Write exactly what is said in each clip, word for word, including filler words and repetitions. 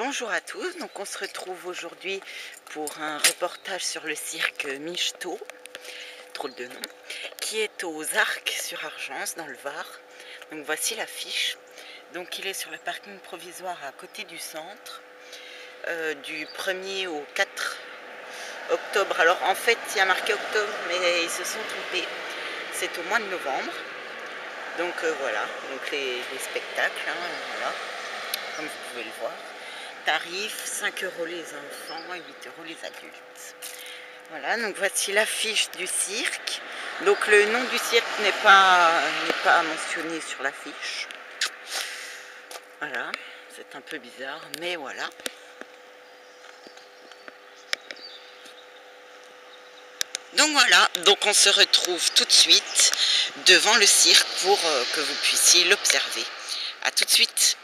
Bonjour à tous, donc on se retrouve aujourd'hui pour un reportage sur le cirque Michto, drôle de nom, qui est aux Arcs sur Argence dans le Var. Donc voici l'affiche. Donc il est sur le parking provisoire à côté du centre, euh, du premier au quatre octobre. Alors en fait il y a marqué octobre mais ils se sont trompés, c'est au mois de novembre. Donc euh, voilà, donc les, les spectacles, hein, voilà, comme vous pouvez le voir. Tarif cinq euros les enfants et huit euros les adultes. Voilà, donc voici l'affiche du cirque. Donc le nom du cirque n'est pas, n'est pas mentionné sur l'affiche. Voilà, c'est un peu bizarre, mais voilà. Donc voilà, donc on se retrouve tout de suite devant le cirque pour que vous puissiez l'observer. A tout de suite.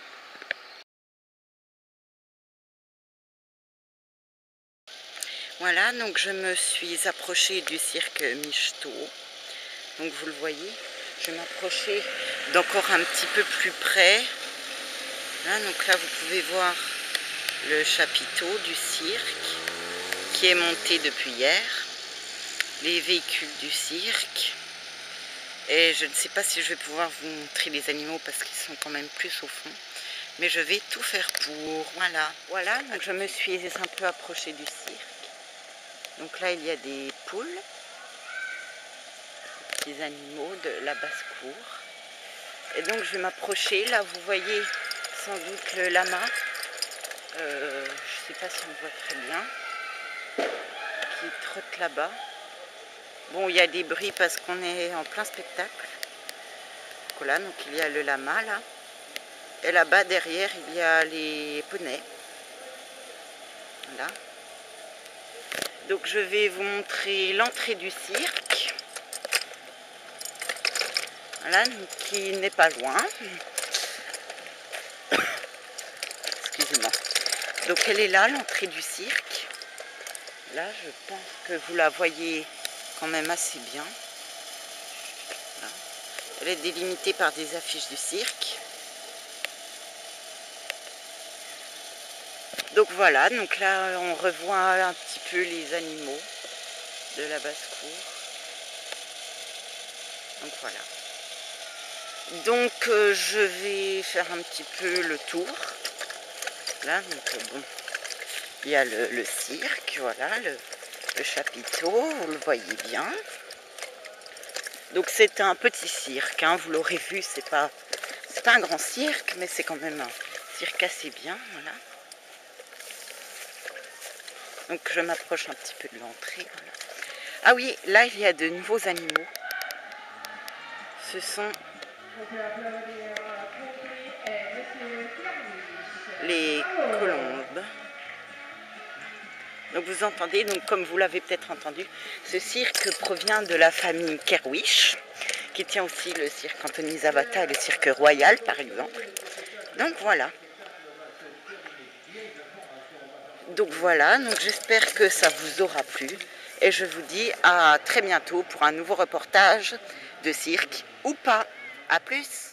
Voilà, donc je me suis approchée du cirque Michto. Donc vous le voyez, je vais m'approcher d'encore un petit peu plus près. Là, donc là, vous pouvez voir le chapiteau du cirque qui est monté depuis hier. Les véhicules du cirque. Et je ne sais pas si je vais pouvoir vous montrer les animaux parce qu'ils sont quand même plus au fond. Mais je vais tout faire pour. Voilà. Voilà, donc je me suis un peu approchée du cirque. Donc là, il y a des poules, des animaux de la basse-cour. Et donc, je vais m'approcher. Là, vous voyez sans doute le lama. Euh, je ne sais pas si on voit très bien. Qui trotte là-bas. Bon, il y a des bruits parce qu'on est en plein spectacle. Voilà, donc il y a le lama, là. Et là-bas, derrière, il y a les poneys. Voilà. Donc je vais vous montrer l'entrée du cirque, voilà, qui n'est pas loin. Excusez-moi. Donc elle est là, l'entrée du cirque. Là, je pense que vous la voyez quand même assez bien. Voilà. Elle est délimitée par des affiches du cirque. Donc voilà, donc là on revoit un petit peu les animaux de la basse-cour. Donc voilà. Donc euh, je vais faire un petit peu le tour. Là, donc euh, bon, il y a le, le cirque, voilà, le, le chapiteau, vous le voyez bien. Donc c'est un petit cirque, hein, vous l'aurez vu, c'est pas, c'est pas un grand cirque, mais c'est quand même un cirque assez bien, voilà. Donc je m'approche un petit peu de l'entrée. Voilà. Ah oui, là il y a de nouveaux animaux. Ce sont les colombes. Donc vous entendez, donc comme vous l'avez peut-être entendu, ce cirque provient de la famille Kerwish, qui tient aussi le cirque Anthony Zavata et le cirque Royal par exemple. Donc voilà. Donc voilà, donc j'espère que ça vous aura plu et je vous dis à très bientôt pour un nouveau reportage de cirque ou pas. À plus.